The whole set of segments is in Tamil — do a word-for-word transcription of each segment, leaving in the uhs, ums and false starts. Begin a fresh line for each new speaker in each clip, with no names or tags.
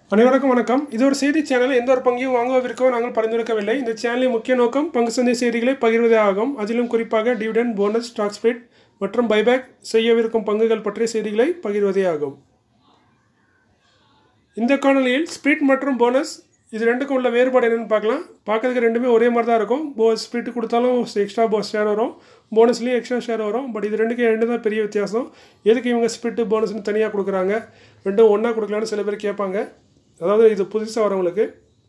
அனைவருக்கும் வணக்கம். இது ஒரு செய்தி சேனல். எந்த ஒரு பங்கையும் வாங்குவோ விற்கவோ நாங்கள் பரிந்துரைக்கவில்லை. இந்த சேனலின் முக்கிய நோக்கம் பங்கு சந்தை செய்திகளை பகிர்வதே ஆகும். அதிலும் குறிப்பாக டிவிடெண்ட், போனஸ், ஸ்டாக் ஸ்பிளிட் மற்றும் பைபேக் செய்யவிருக்கும் பங்குகள் பற்றிய செய்திகளை பகிர்வதே ஆகும். இந்த காணொலியில் ஸ்பிளிட் மற்றும் போனஸ் இது ரெண்டுக்கும் உள்ள வேறுபாடு என்னென்னு பார்க்கலாம். பார்க்கறதுக்கு ரெண்டுமே ஒரே மாதிரி தான் இருக்கும். போ ஸ்பிளிட் கொடுத்தாலும் எக்ஸ்ட்ரா போ ஷேர் வரும், போனஸ்லேயும் எக்ஸ்ட்ரா ஷேர் வரும். பட் இது ரெண்டுக்கு ரெண்டு தான் பெரிய வித்தியாசம். எதுக்கு இவங்க ஸ்பிளிட்டு போனஸ்னு தனியாக கொடுக்குறாங்க, ரெண்டும் ஒன்றா கொடுக்கலான்னு சில பேர் கேட்பாங்க. அதாவது இது புதுசாக வரவங்களுக்கு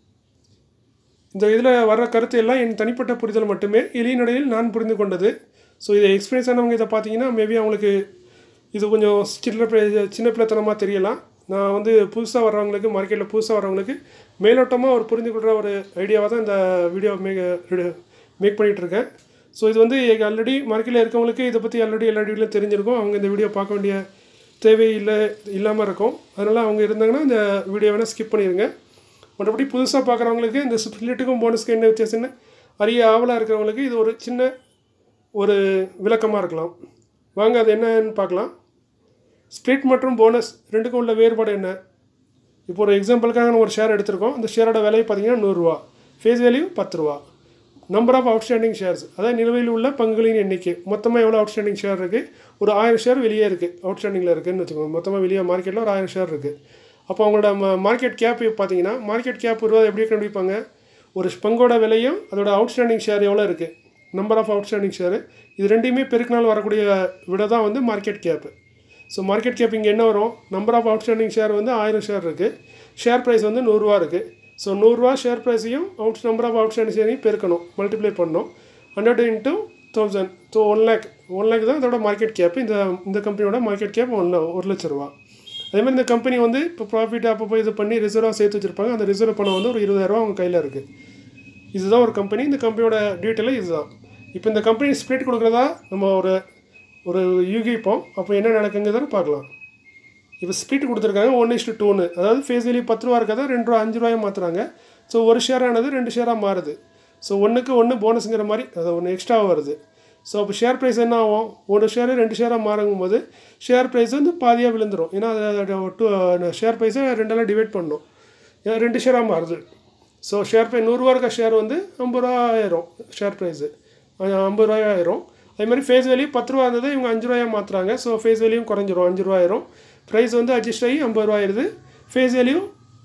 இந்த இதில் வர்ற கருத்து எல்லாம் என் தனிப்பட்ட புரிதல் மட்டுமே, எளிய நடையில் நான் புரிந்து கொண்டது. ஸோ இதை எக்ஸ்பீரியன்ஸ் ஆனவங்க இதை பார்த்தீங்கன்னா மேபி அவங்களுக்கு இது கொஞ்சம் சின்ன சின்ன பிள்ளைத்தனமாக தெரியலாம். நான் வந்து புதுசாக வர்றவங்களுக்கு, மார்க்கெட்டில் புதுசாக வர்றவங்களுக்கு மேலோட்டமாக ஒரு புரிந்து கொள்கிற ஒரு ஐடியாவாக தான் இந்த வீடியோ மேக் மேக் பண்ணிகிட்ருக்கேன். ஸோ இது வந்து ஆல்ரெடி மார்க்கெட்டில் இருக்கவங்களுக்கு இதை பற்றி ஆல்ரெடி எல்லா வீடியோலையும் தெரிஞ்சிருக்கும். அவங்க இந்த வீடியோ பார்க்க வேண்டிய தேவை இல்லை இல்லாமல் இருக்கும். அதனால் அவங்க இருந்தாங்கன்னா இந்த வீடியோ வேணால் ஸ்கிப் பண்ணிடுங்க. மற்றபடி புதுசாக பார்க்குறவங்களுக்கு இந்த ஸ்பிளிட்டுக்கும் போனஸ்க்கு என்ன வித்தியாசம்னு அறிய ஆவலாக இருக்கிறவங்களுக்கு இது ஒரு சின்ன ஒரு விளக்கமாக இருக்கலாம். வாங்க அது என்னன்னு பார்க்கலாம். ஸ்பிளிட் மற்றும் போனஸ் ரெண்டுக்கும் உள்ள வேறுபாடு என்ன? இப்போ ஒரு எக்ஸாம்பிளுக்காக நம்ம ஒரு ஷேர் எடுத்திருக்கோம். அந்த ஷேரோட விலை பார்த்தீங்கன்னா நூறுரூவா, ஃபேஸ் வேல்யூ பத்து ரூபா. நம்பர் ஆஃப் அவுட்ஸ்டாண்டிங் ஷேர்ஸ், அதாவது நிலுவையில் உள்ள பங்குகளின் எண்ணிக்கை. மொத்தமாக எவ்வளோ அவுட்ஸ்டாண்டிங் ஷேர் இருக்குது? ஒரு ஆயிரம் ஷேர் வெளியே இருக்குது, அவுட்ஸ்டாண்டிங்கில் இருக்குதுன்னு வச்சுக்கோங்க. மொத்தமாக வெளியே மார்க்கெட்டில் ஒரு ஆயிரம் ஷேர் இருக்குது. அப்போ அவங்களோட மார்க்கெட் கேப் பார்த்தீங்கன்னா, மார்க்கெட் கேப் ரூபா எப்படி கண்டுபிடிப்பாங்க? ஒரு பங்கோட விலையும் அதோட அவுட்ஸ்டாண்டிங் ஷேர் எவ்வளோ இருக்குது, நம்பர் ஆஃப் அவுட்ஸ்டாண்டிங் ஷேர், இது ரெண்டையுமே பெருக்கினால் வரக்கூடிய விட தான் வந்து market cap. So market cap இங்கே என்ன வரும்? நம்பர் ஆஃப் அவுட்ஸ்டாண்டிங் ஷேர் வந்து ஆயிரம் ஷேர் இருக்குது, ஷேர் ப்ரைஸ் வந்து நூறுரூவா இருக்குது. ஸோ நூறுரூவா ஷேர் ப்ரைஸையும் அவுட் நம்பர் ஆஃப் அவுட்ஸ்டாண்டிங் ஷேரையும் பெருக்கணும், மல்டிப்ளை பண்ணணும். Hundred into thousand, so one lakh one lakh தான் இதோட மார்க்கெட் கேப். இந்த இந்த கம்பெனியோட மார்க்கெட் கேப் ஒன் ஒரு லட்ச ரூபா. அதேமாதிரி இந்த கம்பெனி வந்து இப்போ ப்ராஃபிட் அப்போ இது பண்ணி ரிசர்வாக சேர்த்து வச்சுருப்பாங்க. அந்த ரிசர்வ் பணம் வந்து ஒரு இருபதாயிரரூவா அவங்க கையில் இருக்குது. இதுதான் ஒரு கம்பெனி. இந்த கம்பெனியோட டீட்டெயிலும் இதுதான். இப்போ இந்த கம்பெனி ஸ்பிளிட் கொடுக்குறதா நம்ம ஒரு ஒரு யூகிப்போம். அப்போ என்ன நடக்குங்கிறத பார்க்கலாம். இப்போ ஸ்பிளிட் கொடுத்துருக்காங்க ஒன் இஸ்டு டூன்னு, அதாவது ஃபேஸ் வேல்யூ பத்து ரூபா இருக்கதா ரெண்டு ரூபா அஞ்சு ரூபாயை மாற்றுறாங்க. ஸோ ஒரு ஷேர் ஆனது ரெண்டு ஷேராக மாறுது. ஸோ ஒன்றுக்கு ஒன்று போனஸுங்கிற மாதிரி அது ஒன்று எக்ஸ்ட்ரா வருது. ஸோ அப்போ ஷேர் ப்ரைஸ் என்ன ஆகும்? ஒரு ஷேரு ரெண்டு ஷேராக மாறும் போது ஷேர் ப்ரைஸ் வந்து பாதியாக விழுந்துடும். ஏன்னா அது டூ ஷேர் ப்ரைஸை ரெண்டெல்லாம் டிவைட் பண்ணணும், ஏன்னா ரெண்டு ஷேராக மாறுது. ஸோ ஷேர் ப்ரைஸ் நூறுரூவா இருக்க ஷேர் வந்து ஐம்பது ரூபா ஆயிரும், ஷேர் ப்ரைஸு ஐம்பது ரூபாய் ஆயிரும். அதேமாதிரி ஃபேஸ் வேல்யூ பத்து ரூபா இருந்தது, இவங்க அஞ்சு ரூபாயாக மாற்றுறாங்க. ஸோ ஃபேஸ் வேல்யூ குறைஞ்சிரும், அஞ்சு ரூபா ஆயிரும். ப்ரைஸ் வந்து அட்ஜஸ்ட் ஆகி ஐம்பது ரூபா ஆயிடுது. ஃபேஸ் வேல்யூ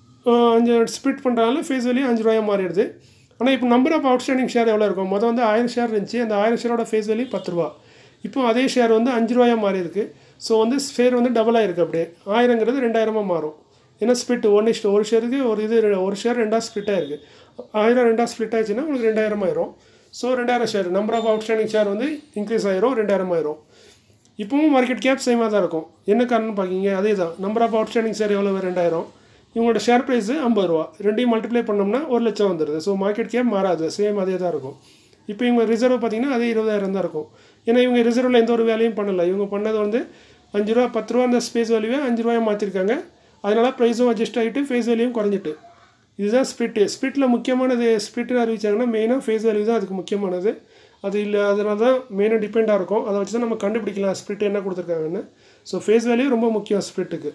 அஞ்சு ஸ்பிளிட் பண்ணுறதுனால ஃபேஸ் வேல்யூ அஞ்சு ரூபாயாக மாறிடுது. ஆனால் இப்போ நம்பர் ஆஃப் அவுட்ஸ்டாண்டிங் ஷேர் எவ்வளோ இருக்கும்? மொதல் வந்து ஆயிரம் ஷேர் இருந்துச்சு, அந்த ஆயிரம் ஷேரோட ஃபேஸ் வேல்யூ பத்து ரூபா. இப்போ அதே ஷேர் வந்து அஞ்சு ரூபாயாக மாறி இருக்குது. ஸோ வந்து ஷேர் வந்து டபுளாக இருக்குது. அப்படியே ஆயிரங்கிறது ரெண்டாயிரமாக மாறும். ஏன்னா ஸ்பிளிட் ஒன் இஷ்டு ஒரு ஷேருக்கு ஒரு இது ஒரு ஷேர் ரெண்டாக ஸ்பிளிட் ஆகிருக்கு. ஆயிரம் ரெண்டாக ஸ்பிளிட் ஆயிடுச்சுன்னா உங்களுக்கு ரெண்டாயிரம் ஆயிரும். ஸோ ரெண்டாயிரம் share number of outstanding share வந்து இன்க்ரீஸ் ஆயிரும், ரெண்டாயிரம் ஆயிரும். இப்போவும் மார்க்கெட் கேப் சேமாக தான் இருக்கும். என்ன காரணம்னு பார்க்கிங்க? அதே தான். நம்பர் ஆஃப் அவுட்ஸ்டாண்டிங் ஷேர் எவ்வளோ? ரெண்டாயிரம். இவங்களோட ஷேர் ப்ரைஸு ஐம்பது ரூபா. ரெண்டையும் மல்டிப்ளை பண்ணோம்னா ஒரு லட்சம் வந்துடுது. ஸோ மார்க்கெட் கேப் மாறாது, சேம் அதே தான் இருக்கும். இப்போ இவங்க ரிசர்வ் பார்த்திங்கன்னா அதே இருபதாயிரம் தான் இருக்கும். ஏன்னா இவங்க ரிசர்வில் எந்த ஒரு வேலையும் பண்ணலை. இவங்க பண்ணது வந்து அஞ்சு ரூபா பத்து ரூபா அந்த ஸ்பேஸ் வேல்யூவே அஞ்சு ரூபாயை மாற்றிருக்காங்க. அதனால் ப்ரைஸும் அட்ஜஸ்ட் ஆகிட்டு ஃபேஸ் வேல்யூவும் குறைஞ்சிட்டு. இதுதான் ஸ்பிளிட்டு. ஸ்பிளிட்டில் முக்கியமானது ஸ்பிளிட்டு அறிவிச்சாங்கன்னா மெயினாக ஃபேஸ் வேல்யூ தான் அதுக்கு முக்கியமானது. அது இல்லை, அதனால தான் மெயினாக டிபெண்டாக இருக்கும். அதை வச்சு தான் நம்ம கண்டுபிடிக்கலாம் ஸ்பிளிட் என்ன கொடுத்துருக்காங்கன்னு. ஸோ ஃபேஸ் வேல்யூ ரொம்ப முக்கியம் ஸ்பிளிட்டுக்கு.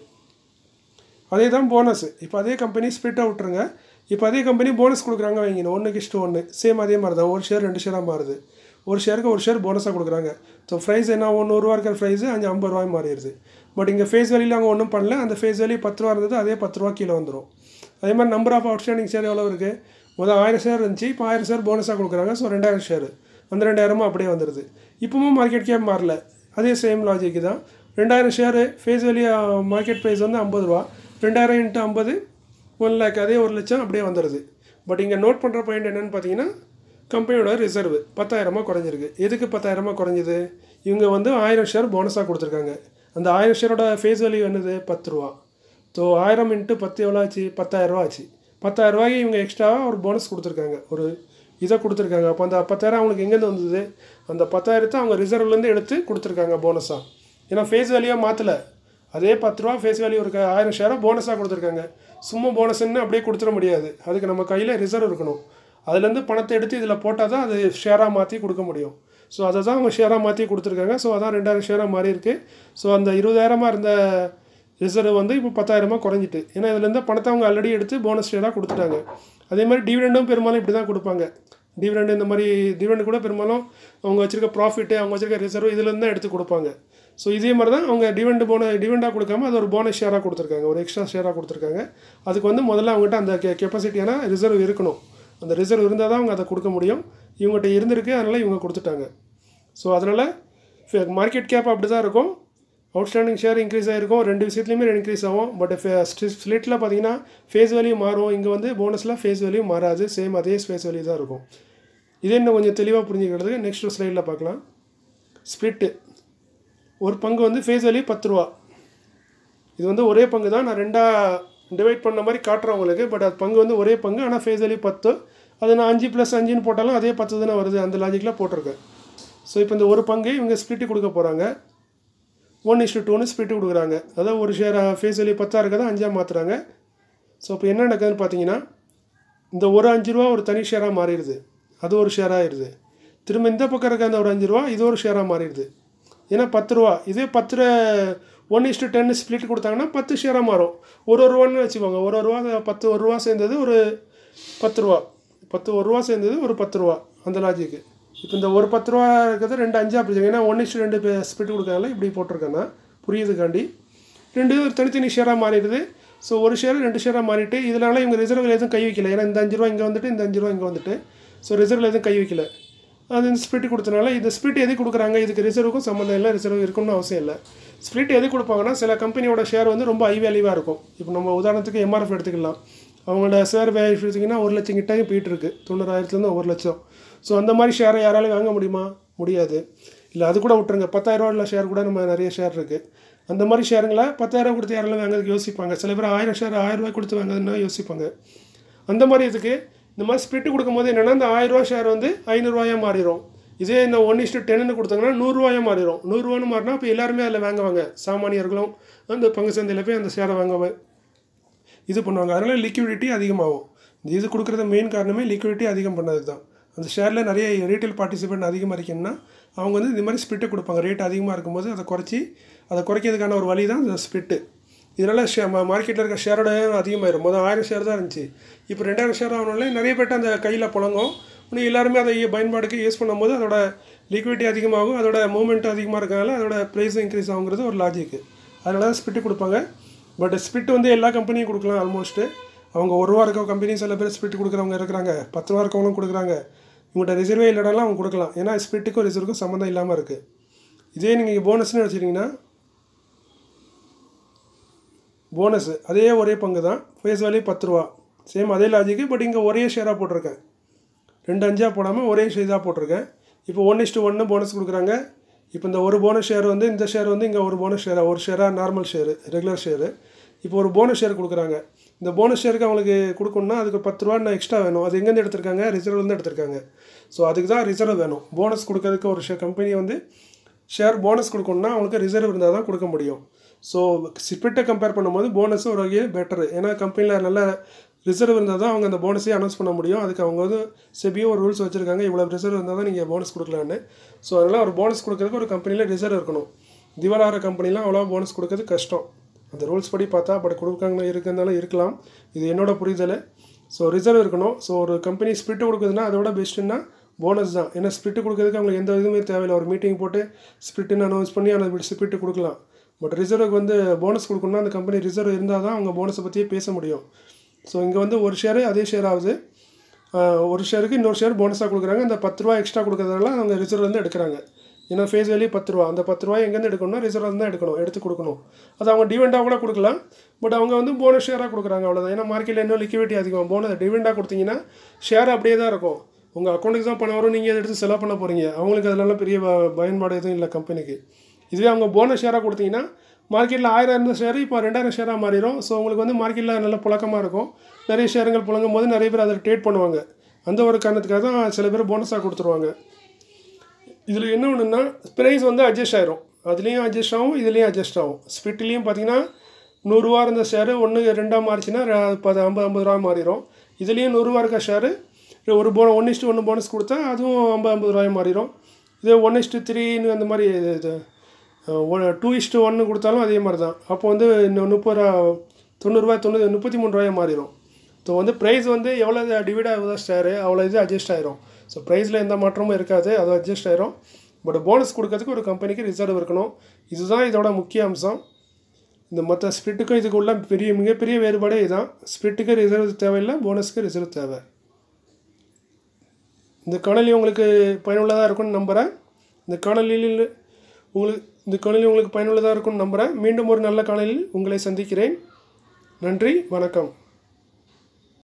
அதே தான் போனஸ். இப்போ அதே கம்பெனி ஸ்பிளிட்டாக விட்டுருங்க. இப்போ அதே கம்பெனி போனஸ் கொடுக்குறாங்க வைங்க, ஒன்றுக்கு இஷ்டம் ஒன்று, சேம் அதே மாதிரி தான். ஒரு ஷேர் ரெண்டு ஷேராக மாறுது. ஒரு ஷேருக்கு ஒரு ஷேர் போனஸாக கொடுக்குறாங்க. ஸோ ப்ரைஸ் என்ன ஆகும்? நூறுரூவா இருக்கிற ப்ரைஸு அஞ்சு ஐம்பது ரூபாய் மாறிடுது. பட் இங்கே ஃபேஸ் வேல்யூவில் அவங்க ஒன்றும் பண்ணல. அந்த ஃபேஸ் வேல்யூ பத்து ரூபா இருந்தது, அதே பத்து ரூபா கீழே வந்துடும். அதே மாதிரி நம்பர் ஆஃப் அவுட்ஸ்டாண்டிங் ஷேர் எவ்வளோ இருக்குது? முதல் ஆயிரம் ஷேர் இருந்துச்சு, இப்போ ஆயிரம் ஷேர் போனஸாக கொடுக்குறாங்க. ஸோ ரெண்டாயிரம் ஷேர், அந்த ரெண்டாயிரமும் அப்படியே வந்துடுது. இப்போவும் மார்க்கெட் கேப் மாறல, அதே சேம் லாஜிக்கு தான். ரெண்டாயிரம் share face value market price வந்து ஐம்பது ரூபா, ரெண்டாயிரம் இன்ட்டு ஐம்பது ஒன் லேக், அதே ஒரு லட்சம் அப்படியே வந்துடுது. பட் இங்கே நோட் பண்ணுற பாயிண்ட் என்னென்னு பார்த்தீங்கன்னா, கம்பெனியோட ரிசர்வ் பத்தாயிரமாக குறைஞ்சிருக்கு. எதுக்கு பத்தாயிரமாக குறைஞ்சிது? இவங்க வந்து ஆயிரம் ஷேர் போனஸாக கொடுத்துருக்காங்க. அந்த ஆயிரம் ஷேரோட ஃபேஸ் வேல்யூ என்னது? பத்து ரூபா. ஸோ ஆயிரம் இன்ட்டு பத்து எவ்வளோ ஆச்சு? பத்தாயிரரூவா ஆச்சு. பத்தாயிரரூவாய்க்கு இவங்க எக்ஸ்ட்ராவாக ஒரு போனஸ் கொடுத்துருக்காங்க, ஒரு இதை கொடுத்துருக்காங்க. அப்போ அந்த பத்தாயிரம் அவங்களுக்கு எங்கேருந்து வந்தது? அந்த பத்தாயிரத்தை அவங்க ரிசர்வ்லேருந்து எடுத்து கொடுத்துருக்காங்க போனஸாக. ஏன்னா ஃபேஸ் வேல்யூவாக மாற்றலை, அதே பத்து ரூபா ஃபேஸ் வேல்யூ இருக்க ஆயிரம் ஷேரை போனஸாக கொடுத்துருக்காங்க. சும்மா போனஸ்ன்னு அப்படியே கொடுத்துட முடியாது, அதுக்கு நம்ம கையில் ரிசர்வ் இருக்கணும். அதுலேருந்து பணத்தை எடுத்து இதில் போட்டால் தான் அது ஷேராக மாற்றி கொடுக்க முடியும். ஸோ அதை தான் அவங்க ஷேராக மாற்றி கொடுத்துருக்காங்க. ஸோ அதான் ரெண்டாயிரம் ஷேராக மாறி இருக்குது. ஸோ அந்த இருபதாயிரமாக இருந்த ரிசர்வ் வந்து இப்போ பத்தாயிரமா குறைஞ்சிட்டு. ஏன்னா இதுலேருந்து பணத்தை அவங்க ஆல்ரெடி எடுத்து போனஸ் ஷேராக கொடுத்துட்டாங்க. அதே மாதிரி டிவிடெண்டும் பெரும்பாலும் இப்படி தான் கொடுப்பாங்க. டிவிடெண்ட் இந்த மாதிரி டிவிடெண்ட் கூட பெரும்பாலும் அவங்க வச்சிருக்க ப்ராஃபிட்டு அவங்க வச்சிருக்க ரிசர்வ் இதுலேருந்து தான் எடுத்து கொடுப்பாங்க. ஸோ இதே மாதிரி தான் அவங்க டிவிடெண்ட் போன டிவிடெண்டாக கொடுக்காம அது ஒரு போனஸ் ஷேராக கொடுத்துருக்காங்க, ஒரு எக்ஸ்ட்ரா ஷேராக கொடுத்துருக்காங்க. அதுக்கு வந்து முதல்ல அவங்ககிட்ட அந்த கெ கெப்பாசிட்டியான ரிசர்வ் இருக்கணும். அந்த ரிசர்வ் இருந்தால் தான் அவங்க அதை கொடுக்க முடியும். இவங்ககிட்ட இருந்திருக்கு, அதனால் இவங்க கொடுத்துட்டாங்க. ஸோ அதனால் மார்க்கெட் கேப் அப்படி தான் இருக்கும். அவுட்ஸ்டாண்டிங் ஷேர் இன்க்ரீஸ் ஆகிருக்கும், ரெண்டு விஷயத்துலையுமே இன்க்ரீஸ் ஆகும். பட் ஸ்ப்ளிட்டில் பார்த்தீங்கன்னா ஃபேஸ் வேல்யூ மாறும். இங்கே வந்து போனஸில் ஃபேஸ் வேல்யூ மாறாது, சேம் அதே ஃபேஸ் வேல்யூ தான் இருக்கும். இதே இன்னும் கொஞ்சம் தெளிவாக புரிஞ்சுக்கிறதுக்கு நெக்ஸ்ட் ஸ்லைடில் பார்க்கலாம். ஸ்ப்ளிட்டு ஒரு பங்கு வந்து ஃபேஸ் வேல்யூ பத்து ரூபா. இது வந்து ஒரே பங்கு தான், நான் ரெண்டாக டிவைட் பண்ண மாதிரி காட்டுறேன் உங்களுக்கு. பட் அது பங்கு வந்து ஒரே பங்கு, ஆனால் ஃபேஸ் வேல்யூ பத்து. அது நான் அஞ்சு ப்ளஸ் அஞ்சுன்னு போட்டாலும் அதே பத்து தானே வருது, அந்த லாஜிக்கில் போட்டிருக்கேன். ஸோ இப்போ இந்த ஒரு பங்கு இவங்க ஸ்ப்ளிட்டு கொடுக்க போகிறாங்க. ஒன் இஸ்டு டூன்னு ஸ்ப்ளிட்டு கொடுக்குறாங்க. அதாவது ஒரு ஷேர் ஃபேஸ் வேல்யூ பத்தாக இருக்கதை அஞ்சாக மாற்றுறாங்க. ஸோ இப்போ என்ன நடக்குதுன்னு பார்த்தீங்கன்னா, இந்த ஒரு அஞ்சு ரூபா ஒரு தனி ஷேராக மாறிடுது, அது ஒரு ஷேராக ஆயிடுது. திரும்ப இந்த பக்கம் இருக்க அந்த ஒரு அஞ்சு ரூபா இது ஒரு ஷேராக மாறிடுது. ஏன்னா பத்து ரூபா இதே பத்து ஒன் இஸ்டு டென்னு ஸ்ப்ளிட் கொடுத்தாங்கன்னா பத்து ஷேராக மாறும். ஒரு ஒரு ரூபான்னு வச்சுக்கோங்க. ஒரு ஒரு ரூபா பத்து ஒரு ரூபா சேர்ந்தது ஒரு பத்து ரூபா, பத்து ஒரு ரூபா சேர்ந்தது ஒரு பத்து ரூபா, அந்த லாஜிக்கு. இப்போ இந்த ஒரு பத்து ரூபா இருக்கிறது ரெண்டு அஞ்சாக பிடிச்சாங்க. ஏன்னா ஒன் இஸ்டு ரெண்டு ஸ்ப்ளிட் கொடுக்கறதுல இப்படி போட்டிருக்கேன்னா புரியுதுக்காண்டி ரெண்டு தனித்தனி ஷேராக மாறிடுது. ஸோ ஒரு ஷேர் ரெண்டு ஷேராக மாறிட்டு இதனால இவங்க ரிசர்வில் எதுவும் கை வைக்கல. ஏன்னா இந்த அஞ்சு ரூபா இங்கே வந்துட்டு இந்த அஞ்சு ரூபா இங்கே வந்துட்டு, ஸோ ரிசர்வில் எதுவும் கை வைக்கல. அது இந்த ஸ்ப்ளிட் கொடுத்தனால இந்த ஸ்ப்ளிட் எது கொடுக்குறாங்க, இதுக்கு ரிசர்வுக்கும் சம்மந்தம் இல்லை, ரிசர்வ் இருக்குன்னு அவசியம் இல்லை. ஸ்ப்ளிட் எது கொடுப்பாங்கன்னா சில கம்பெனியோட ஷேர் வந்து ரொம்ப ஹை வேல்யூவாக இருக்கும். இப்போ நம்ம உதாரணத்துக்கு எம்ஆர்எஃப் எடுத்துக்கலாம். அவங்களோட ஷேர் வேல்யூ எடுத்திங்கன்னா ஒரு லட்சம் கிட்டே போயிட்டு இருக்குது, தொண்ணூறாயிரத்துலேருந்து ஒரு லட்சம். ஸோ அந்த மாதிரி ஷேரை யாராலையும் வாங்க முடியுமா? முடியாது. இல்லை அது கூட விட்டுருங்க, பத்தாயிரரூவா உள்ள ஷேர் கூட நம்ம நிறைய ஷேர் இருக்குது. அந்த மாதிரி ஷேருங்களை பத்தாயிரம் கொடுத்து யாராலும் வாங்கிறதுக்கு யோசிப்பாங்க. சில பேர் ஆயிரம் ஷேர் ஆயிரம் ரூபாய் கொடுத்து வாங்குறதுன்னா யோசிப்பாங்க. அந்த மாதிரி இதுக்கு இந்த மாதிரி ஸ்ப்ளிட்டு கொடுக்கும்போது என்னென்னா இந்த ஆயிரரூவா ஷேர் வந்து ஐநூறுரூவாயாக மாறிடும். இதே இந்த ஒன் இஸ்டு டென்னு கொடுத்தாங்கன்னா நூறுரூவாயாக மாறிடும். நூறுரூவான்னு மாறினா இப்போ எல்லாருமே அதில் வாங்குவாங்க. சாமானியர்களும் அந்த பங்கு சந்தையில் போய் அந்த ஷேரை வாங்குவாங்க, இது பண்ணுவாங்க. அதனால் லிக்விடிட்டி அதிகமாகும். இந்த இது கொடுக்குறது மெயின் காரணமே லிக்விடிட்டி அதிகம் பண்ணது தான். அந்த ஷேரில் நிறைய ரீட்டைல் பார்ட்டிசிபேட் அதிகமாக இருக்குன்னா அவங்க வந்து இந்த மாதிரி ஸ்ப்ளிட்டை கொடுப்பாங்க. ரேட் அதிகமாக இருக்கும்போது அதை குறைச்சி அதை குறைக்கிறதுக்கான ஒரு வழி தான் இந்த ஸ்ப்ளிட்டு. இதனால் ஷே மார்க்கெட்டில் இருக்க ஷேரோட அதிகமாகிடும். முதல் ஆயிரம் ஷேர் தான் இருந்துச்சு, இப்போ ரெண்டாயிரம் ஷேர் ஆகணும்ல நிறைய பேர்ட்ட அந்த கையில் புழங்கும். இன்னும் எல்லாருமே அதை பயன்பாடுக்கு யூஸ் பண்ணும்போது அதோட லிக்விடிட்டி அதிகமாகும், அதோட மூவ்மெண்ட் அதிகமாக இருக்கனால அதோட ப்ரைஸ் இன்க்ரீஸ் ஆகுங்கிறது ஒரு லாஜிக்கு. அதனால தான் ஸ்ப்ளிட்டு கொடுப்பாங்க. பட் ஸ்ப்ளிட் வந்து எல்லா கம்பெனியும் கொடுக்கலாம் ஆல்மோஸ்ட்டு. அவங்க ஒரு ரூபா இருக்க கம்பெனி சில பேர் ஸ்ப்ளிட் கொடுக்குறவங்க இருக்கிறாங்க, பத்து ரூபா இருக்கவங்களும் கொடுக்குறாங்க. இவங்கள்ட்ட ரிசர்வே இல்லைனாலும் அவங்க கொடுக்கலாம். ஏன்னா ஸ்ப்ளிட்டுக்கும் ரிசர்வுக்கும் சம்மந்தம் இல்லாமல் இருக்குது. இதே நீங்கள் போனஸ்ன்னு வச்சுட்டிங்கன்னா போனஸ் அதே ஒரே பங்கு தான், ஃபேஸ் வேல்யூ பத்து ரூபா, சேம் அதே லாஜிக்கு. பட் இங்கே ஒரே ஷேராக போட்டிருக்கேன், ரெண்டு அஞ்சாக போடாமல் ஒரே ஷேராக போட்டிருக்கேன். இப்போ ஒன் இஸ்ட்டு ஒன்று போனஸ் கொடுக்குறாங்க. இப்போ இந்த ஒரு போனஸ் ஷேர் வந்து இந்த ஷேர் வந்து இங்கே ஒரு போனஸ் ஷேராக ஒரு ஷேராக நார்மல் ஷேரு ரெகுலர் ஷேரு. இப்போ ஒரு போனஸ் ஷேர் கொடுக்குறாங்க. இந்த போனஸ் ஷேருக்கு அவங்களுக்கு கொடுக்கணுன்னா அதுக்கு பத்து ரூபா நான் எக்ஸ்ட்ரா வேணும். அது எங்கேருந்து எடுத்திருக்காங்க? ரிசர்வ்லேருந்து எடுத்திருக்காங்க. ஸோ அதுக்கு தான் ரிசர்வ் வேணும். போனஸ் கொடுக்கறதுக்கு ஒரு ஷே கம்பெனி வந்து ஷேர் போனஸ் கொடுக்கணுன்னா அவங்களுக்கு ரிசர்வ் இருந்தால் தான் கொடுக்க முடியும். ஸோ ஸ்ப்ளிட்டை கம்பேர் பண்ணும்போது போனஸ் ஒரு வகையில் பெட்டரு. ஏன்னா கம்பெனியில் நல்ல ரிசர்வ் இருந்தால் தான் அவங்க அந்த போனஸே அனௌன்ஸ் பண்ண முடியும். அதுக்கு அவங்க வந்து செபியோ ஒரு ரூல்ஸ் வச்சுருக்காங்க, இவ்வளோ ரிசர்வ் இருந்தால் தான் நீங்கள் போனஸ் கொடுக்கலான்னு. ஸோ அதனால் ஒரு போனஸ் கொடுக்கறதுக்கு ஒரு கம்பெனியில் ரிசர்வ் இருக்கணும். திவாலாகிற கம்பெனிலாம் அவ்வளோ போனஸ் கொடுக்கறது கஷ்டம் அந்த ரூல்ஸ் படி பார்த்தா. பட் கொடுக்காங்க இருக்கிறதுனால இருக்கலாம், இது என்னோட புரிதல். ஸோ ரிசர்வ் இருக்கணும். ஸோ ஒரு கம்பெனி ஸ்ப்ளிட்டு கொடுக்குதுன்னா அதோட பெஸ்ட்டுன்னா போனஸ் தான். ஏன்னா ஸ்ப்ளிட்டு கொடுக்கறதுக்கு அவங்களுக்கு எந்த இதுவுமே தேவையில்லை. ஒரு மீட்டிங் போட்டு ஸ்ப்ளிட்டுன்னு அனௌன்ஸ் பண்ணி அந்த ஸ்ப்ளிட்டு கொடுக்கலாம். பட் ரிசர்வுக்கு வந்து போனஸ் கொடுக்கணும்னா அந்த கம்பெனி ரிசர்வ் இருந்தால் தான் அவங்க போனஸை பற்றியே பேச முடியும். ஸோ இங்கே வந்து ஒரு ஷேரு அதே ஷேர் ஆகுது, ஒரு ஷேருக்கு இன்னொரு ஷேர் போனஸாக கொடுக்குறாங்க. அந்த பத்து ரூபா எக்ஸ்ட்ரா கொடுக்கறதுனால அவங்க ரிசர்வ்லேருந்து எடுக்கிறாங்க. ஏன்னா ஃபேஸ் வேல்யூ பத்து ரூபா, அந்த பத்து ரூபாய் எங்கேருந்து எடுக்கணும்னா ரிசர்வ்லேருந்து தான் எடுக்கணும், எடுத்து கொடுக்கணும். அது அவங்க டிவிடெண்டாக கூட கொடுக்கலாம். பட் அவங்க வந்து போனஸ் ஷேராக கொடுக்குறாங்க, அவ்வளோதான். ஏன்னா மார்க்கெட்டில் இன்னும் லிக்விடிட்டி அதிகம். போனஸ் டிவிடெண்டாக கொடுத்தீங்கன்னா ஷேர் அப்படியே தான் இருக்கும், உங்கள் அக்கௌண்ட்டுக்கு தான் பணம் வரும், நீங்கள் அதை எடுத்து செலவு பண்ண போகிறீங்க. அவங்களுக்கு அதனால பெரிய பயன்பாடு எதுவும் இல்லை கம்பெனிக்கு. இதுவே அவங்க போனஸ் ஷேராக கொடுத்தீங்கன்னா மார்க்கெட்டில் ஆயிரம் இருந்த ஷேர் இப்போ ரெண்டாயிரம் ஷேராக மாறிடும். ஸோ உங்களுக்கு வந்து மார்க்கெட்டில் நல்ல புழக்கமாக இருக்கும். நிறைய ஷேருங்கள் புழங்கும் போது நிறைய பேர் அதில் ட்ரேட் பண்ணுவாங்க. அந்த ஒரு காரணத்துக்காக தான் சில பேர் போனஸாக கொடுத்துருவாங்க. இதில் என்ன ஒன்றுன்னா ப்ரைஸ் வந்து அட்ஜஸ்ட் ஆகிரும், அதுலேயும் அட்ஜஸ்ட் ஆகும், இதுலேயும் அட்ஜஸ்ட் ஆகும். ஸ்பிட்லேயும் பார்த்தீங்கன்னா நூறுரூவா இருந்த ஷேரு ஒன்று ரெண்டாக மாறிச்சுன்னா பது ஐம்பது ஐம்பது ரூபா மாறிடும். இதுலேயும் நூறுரூவா இருக்க ஷேரு ஒரு போ ஒன் இஸ்ட்டு ஒன்று போனஸ் கொடுத்தா அதுவும் ஐம்பது ஐம்பது ரூபாய் மாறிடும். இதே ஒன் இஸ்ட்டு த்ரீன்னு அந்த மாதிரி இது டூ இஸ்ட்டு ஒன்று கொடுத்தாலும் அதே மாதிரி தான். அப்போ வந்து இன்னும் முப்பது ரூபா தொண்ணூறுரூவா தொண்ணூறு முப்பத்தி மூணு ரூபாய் மாறிடும். ஸோ வந்து ப்ரைஸ் வந்து எவ்வளோ டிவைட் ஆகுதோ ஷேரு அவ்வளோ இது அட்ஜஸ்ட் ஆயிரும். ஸோ ப்ரைஸில் எந்த மாற்றமும் இருக்காது, அது அட்ஜஸ்ட் ஆயிரும். பட் போனஸ் கொடுக்கறதுக்கு ஒரு கம்பெனிக்கு ரிசர்வ் இருக்கணும். இதுதான் இதோட முக்கிய அம்சம். இந்த மற்ற ஸ்பிரிட்டுக்கும் இதுக்கு உள்ள பெரிய மிகப்பெரிய வேறுபாடே இதுதான். ஸ்பிரிட்டுக்கு ரிசர்வ் தேவையில்லை, போனஸ்க்கு ரிசர்வ் தேவை. இந்த காணொலி உங்களுக்கு பயனுள்ளதாக இருக்கும்னு நம்புகிறேன். இந்த காணொலியில் உங்களுக்கு இந்த காணொலி உங்களுக்கு பயனுள்ளதாக இருக்கும்னு நம்புகிறேன். மீண்டும் ஒரு நல்ல காணொலியில் உங்களை சந்திக்கிறேன். நன்றி, வணக்கம்.